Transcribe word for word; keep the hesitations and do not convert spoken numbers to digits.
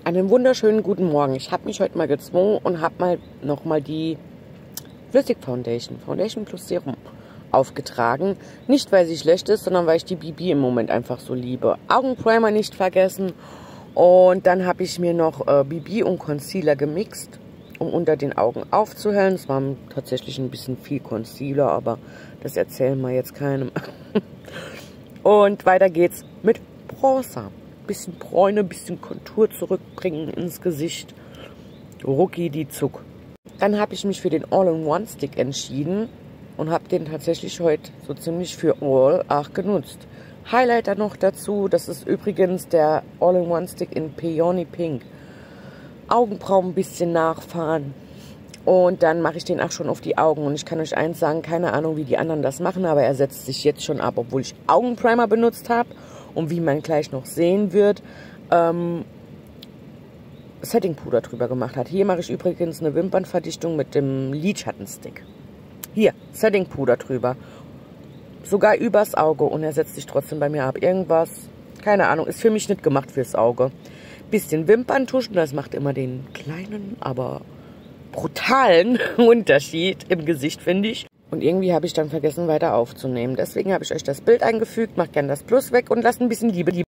Einen wunderschönen guten Morgen. Ich habe mich heute mal gezwungen und habe mal nochmal die Flüssig Foundation, Foundation plus Serum aufgetragen. Nicht, weil sie schlecht ist, sondern weil ich die B B im Moment einfach so liebe. Augenprimer nicht vergessen. Und dann habe ich mir noch äh, B B und Concealer gemixt, um unter den Augen aufzuhellen. Es war tatsächlich ein bisschen viel Concealer, aber das erzählen wir jetzt keinem. Und weiter geht's mit Bronzer. Bisschen Bräune, bisschen Kontur zurückbringen ins Gesicht. Rucki die Zuck. Dann habe ich mich für den All-in-One-Stick entschieden und habe den tatsächlich heute so ziemlich für All auch genutzt. Highlighter noch dazu, das ist übrigens der All-in-One-Stick in Peony Pink. Augenbrauen ein bisschen nachfahren und dann mache ich den auch schon auf die Augen. Und ich kann euch eins sagen, keine Ahnung, wie die anderen das machen, aber er setzt sich jetzt schon ab, obwohl ich Augenprimer benutzt habe. Und wie man gleich noch sehen wird, ähm, Settingpuder drüber gemacht hat. Hier mache ich übrigens eine Wimpernverdichtung mit dem Lidschattenstick. Hier, Settingpuder drüber. Sogar übers Auge und er setzt sich trotzdem bei mir ab. Irgendwas, keine Ahnung, ist für mich nicht gemacht fürs Auge. Bisschen Wimperntuschen, das macht immer den kleinen, aber brutalen Unterschied im Gesicht, finde ich. Und irgendwie habe ich dann vergessen, weiter aufzunehmen. Deswegen habe ich euch das Bild eingefügt. Macht gerne das Plus weg und lasst ein bisschen Liebe.